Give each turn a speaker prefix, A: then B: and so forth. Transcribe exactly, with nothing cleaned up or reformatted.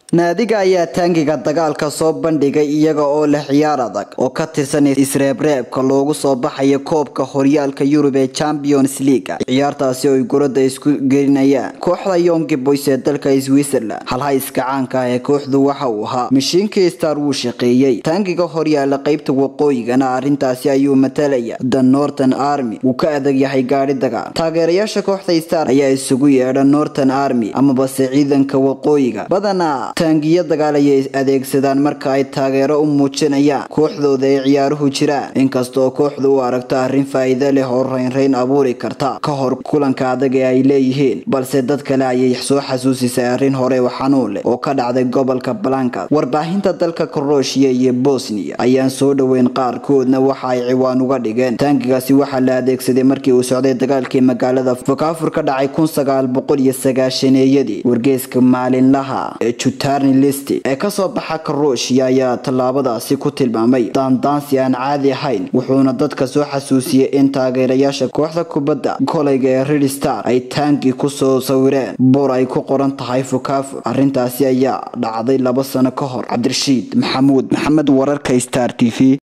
A: naadiga ayaa taangiga dagaalka soo bandhigay iyaga oo leh ciyaar adag oo ka tirsan isreebreebka loogu soo baxay koobka horyaalka Yurub ee Champions League. ciyaartaasi oo gurada isku gelinayaan kooxda Young Boys ee dalka Switzerland. halha iska caanka ah ee kooxdu waxa uu ahaa mishiinka Star uu shaqeeyay taangiga horyaala qaybta waqooyigana arintaasi ayuu matalaya The Northern Army uu ka adag yahay gaari dagaal. taageerayaasha kooxda Star ayaa isugu yeedha Northern Army ama bas ciidanka waqooyiga badana taangiya dagaal ay adeegsadaan marka ay taageero u muujinayaan kooxdooda ee ciyaaruhu jiraan. inkastoo kooxdu u aragto arrin faa'iido leh oo reyn abuuri karta ka hor kulanka adag ee ay leeyihiin, balse dad kale ayay soo xasuusisay arrin hore oo xanuun leh oo ka dhacday gobolka Blanka. warbaahinta dalka Croatia iyo Bosnia ayaan soo dhaweyn qaarkoodna waxa ay ciwaan uga dhigeen taangigaasi waxa la adeegsaday markii uu socday dagaalkii magaalada Vakafur ka dhacay kun sagaal boqol iyo sagaashan-yadii. wargeyska maalinlaha ee List ee ka soo baxa Croatia ayaa talaabadaasi ku tilmaamay daandaansi aan caadi ahayn, wuxuuna dadka soo xasuusiyay in taageerayaasha kooxda kubadda kolayga ee Red Star ay taangi ku soo sawireen boor ay ku qoran tahay Vakafur. arrintaasi ayaa dhacday laba sano ka hor. Cabdirashiid Maxamuud Maxamed, wararka Star T V.